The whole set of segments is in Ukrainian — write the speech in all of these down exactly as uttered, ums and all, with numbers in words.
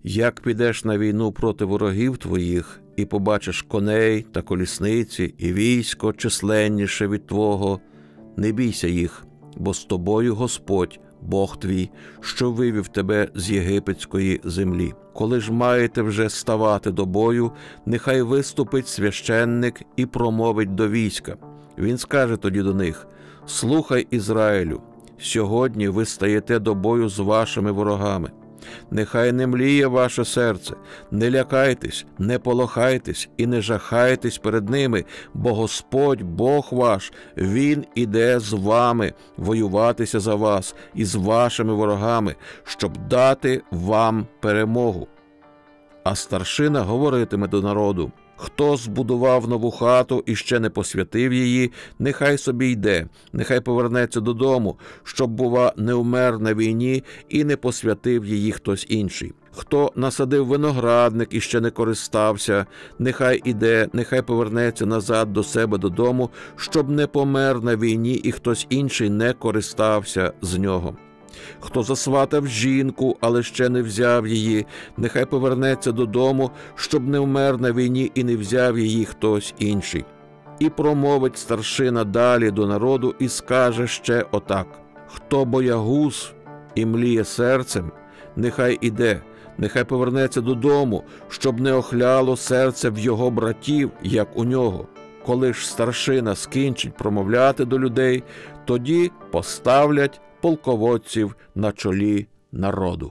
Як підеш на війну проти ворогів твоїх, і побачиш коней та колісниці, і військо численніше від твого, не бійся їх, бо з тобою Господь, Бог твій, що вивів тебе з єгипетської землі. Коли ж маєте вже ставати до бою, нехай виступить священник і промовить до війська. Він скаже тоді до них: «Слухай, Ізраїлю, сьогодні ви стаєте до бою з вашими ворогами. Нехай не мліє ваше серце, не лякайтесь, не полохайтесь і не жахайтесь перед ними, бо Господь, Бог ваш, Він іде з вами воюватися за вас і з вашими ворогами, щоб дати вам перемогу». А старшина говоритиме до народу: «Хто збудував нову хату і ще не посвятив її, нехай собі йде, нехай повернеться додому, щоб, бува, не вмер на війні і не посвятив її хтось інший. Хто насадив виноградник і ще не користався, нехай іде, нехай повернеться назад до себе додому, щоб не помер на війні і хтось інший не користався з нього. Хто засватав жінку, але ще не взяв її, нехай повернеться додому, щоб не вмер на війні і не взяв її хтось інший». І промовить старшина далі до народу і скаже ще отак: «Хто боягуз і мліє серцем, нехай іде, нехай повернеться додому, щоб не охляло серце в його братів, як у нього». Коли ж старшина скінчить промовляти до людей, тоді поставлять полководців на чолі народу.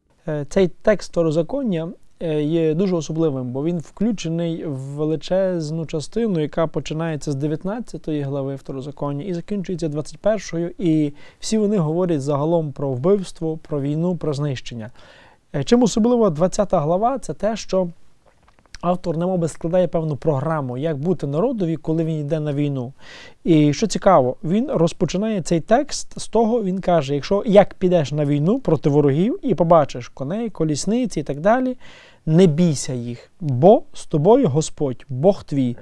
Цей текст Второзаконня є дуже особливим, бо він включений в величезну частину, яка починається з дев'ятнадцятої глави Второзаконня і закінчується двадцять першою, і всі вони говорять загалом про вбивство, про війну, про знищення. Чим особливо двадцята глава – це те, що автор немовби складає певну програму, як бути народові, коли він йде на війну. І що цікаво, він розпочинає цей текст з того, він каже: якщо як підеш на війну проти ворогів і побачиш коней, колісниці і так далі, не бійся їх, бо з тобою Господь, Бог твій,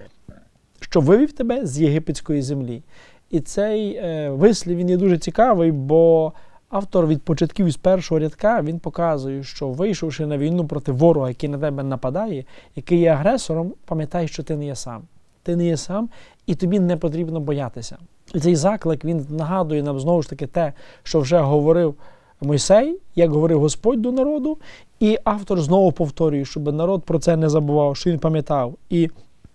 що вивів тебе з єгипетської землі. І цей е, вислів, він є дуже цікавий, бо автор від початків із першого рядка, він показує, що вийшовши на війну проти ворога, який на тебе нападає, який є агресором, пам'ятай, що ти не є сам. Ти не є сам, і тобі не потрібно боятися. І цей заклик, він нагадує нам знову ж таки те, що вже говорив Мойсей, як говорив Господь до народу, і автор знову повторює, щоб народ про це не забував, що він пам'ятав. І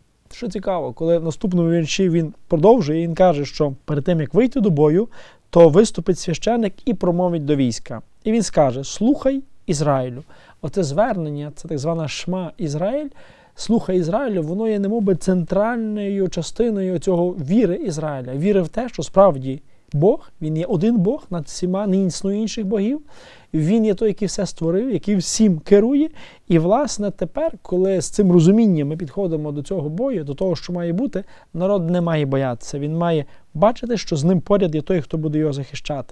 що цікаво, коли в наступному вірші він продовжує, він каже, що перед тим, як вийти до бою, то виступить священик і промовить до війська. І він скаже: «Слухай, Ізраїлю». Оце звернення, це так звана шма Ізраїль, «Слухай, Ізраїлю», воно є немовби центральною частиною цього віри Ізраїля. Віри в те, що справді Бог, він є один Бог над всіма, не існує інших богів. Він є той, який все створив, який всім керує. І, власне, тепер, коли з цим розумінням ми підходимо до цього бою, до того, що має бути, народ не має боятися. Він має бачити, що з ним поряд є той, хто буде його захищати.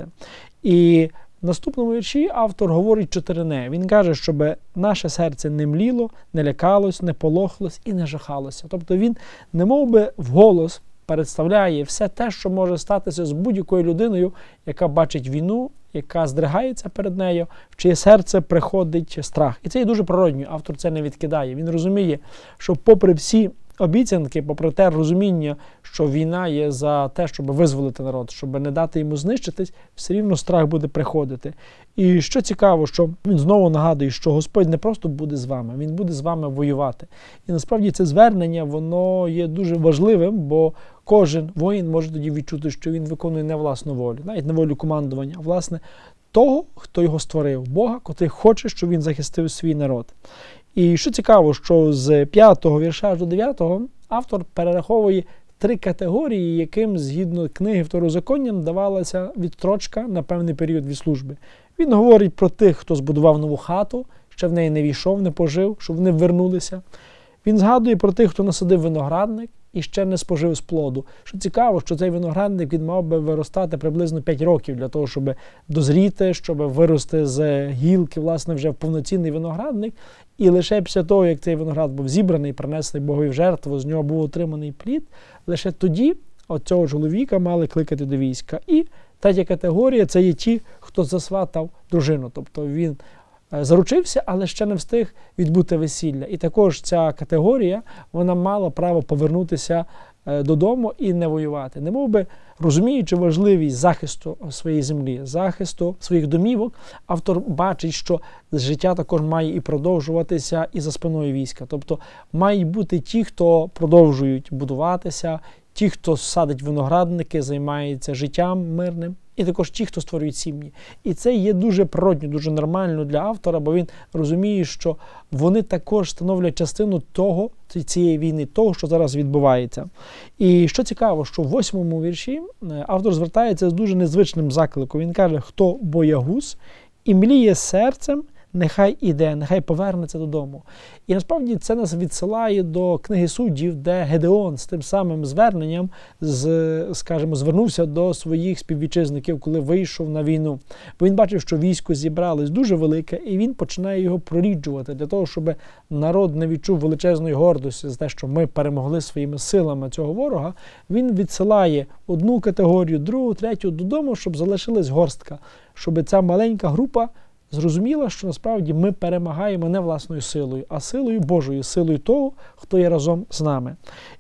І в наступному вірші автор говорить чотири «не». Він каже, щоб наше серце не мліло, не лякалось, не полохлось і не жахалося. Тобто він немовби вголос представляє все те, що може статися з будь-якою людиною, яка бачить війну, яка здригається перед нею, в чиє серце приходить страх. І це є дуже природньо, автор це не відкидає. Він розуміє, що попри всі обіцянки, попри те розуміння, що війна є за те, щоб визволити народ, щоб не дати йому знищитись, все рівно страх буде приходити. І що цікаво, що він знову нагадує, що Господь не просто буде з вами, Він буде з вами воювати. І насправді це звернення, воно є дуже важливим, бо кожен воїн може тоді відчути, що він виконує не власну волю, навіть не волю командування, а власне того, хто його створив, Бога, котрий хоче, щоб він захистив свій народ. І що цікаво, що з п'ятого вірша до дев'ятого автор перераховує три категорії, яким, згідно книги Второзаконня, давалася відстрочка на певний період від служби. Він говорить про тих, хто збудував нову хату, ще в неї не війшов, не пожив, щоб вони вернулися. Він згадує про тих, хто насадив виноградник і ще не спожив з плоду. Що цікаво, що цей виноградник він мав би виростати приблизно п'ять років для того, щоб дозріти, щоб вирости з гілки, власне, вже в повноцінний виноградник. І лише після того, як цей виноград був зібраний, принесли Богові в жертву, з нього був отриманий плід, лише тоді от цього чоловіка мали кликати до війська. І третя категорія – це є ті, хто засватав дружину. Тобто він заручився, але ще не встиг відбути весілля. І також ця категорія, вона мала право повернутися додому і не воювати. Не мов би, розуміючи важливість захисту своєї землі, захисту своїх домівок, автор бачить, що життя також має і продовжуватися і за спиною війська. Тобто мають бути ті, хто продовжують будуватися, ті, хто садить виноградники, займається життям мирним, і також ті, хто створюють сім'ї. І це є дуже природньо, дуже нормально для автора, бо він розуміє, що вони також становлять частину того, цієї війни, того, що зараз відбувається. І що цікаво, що в восьмому вірші автор звертається з дуже незвичним закликом. Він каже, хто боягуз і мліє серцем, нехай іде, нехай повернеться додому. І насправді це нас відсилає до книги Суддів, де Гедеон з тим самим зверненням, з, скажімо, звернувся до своїх співвітчизників, коли вийшов на війну. Бо він бачив, що військо зібралось дуже велике, і він починає його проріджувати для того, щоб народ не відчув величезної гордості за те, що ми перемогли своїми силами цього ворога. Він відсилає одну категорію, другу, третю додому, щоб залишилась горстка, щоб ця маленька група зрозуміла, що насправді ми перемагаємо не власною силою, а силою Божою, силою того, хто є разом з нами.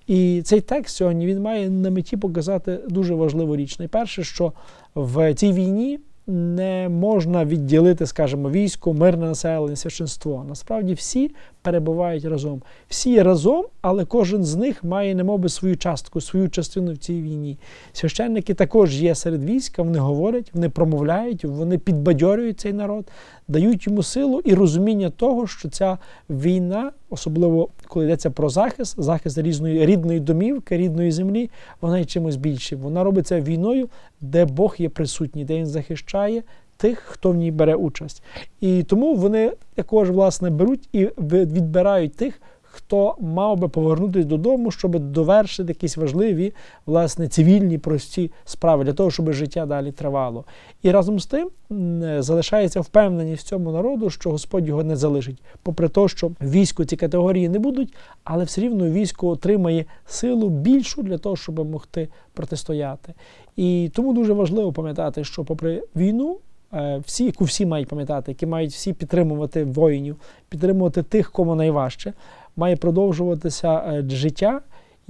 І цей текст сьогодні, він має на меті показати дуже важливу річ. Найперше, що в цій війні не можна відділити, скажімо, військо, мирне населення, священство. Насправді всі перебувають разом. Всі разом, але кожен з них має немовби свою частку, свою частину в цій війні. Священники також є серед війська, вони говорять, вони промовляють, вони підбадьорюють цей народ, дають йому силу і розуміння того, що ця війна, особливо коли йдеться про захист, захист різної рідної домівки, рідної землі, вона є чимось більшим. Вона робиться війною, де Бог є присутній, де Він захищає тих, хто в ній бере участь. І тому вони також, власне, беруть і відбирають тих, хто мав би повернутися додому, щоб довершити якісь важливі, власне, цивільні, прості справи, для того, щоб життя далі тривало. І разом з тим залишається впевненість в цьому народу, що Господь його не залишить. Попри те, що військо ці категорії не будуть, але все рівно військо отримає силу більшу для того, щоб могти протистояти. І тому дуже важливо пам'ятати, що попри війну, всі, яку всі мають пам'ятати, які мають всі підтримувати воїнів, підтримувати тих, кому найважче, має продовжуватися життя,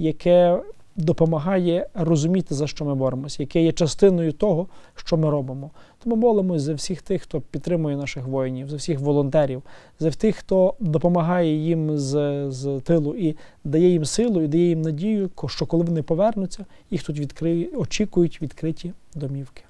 яке допомагає розуміти, за що ми боремося, яке є частиною того, що ми робимо. Тому молимось за всіх тих, хто підтримує наших воїнів, за всіх волонтерів, за тих, хто допомагає їм з, з тилу і дає їм силу, і дає їм надію, що коли вони повернуться, їх тут відкриють, очікують відкриті домівки.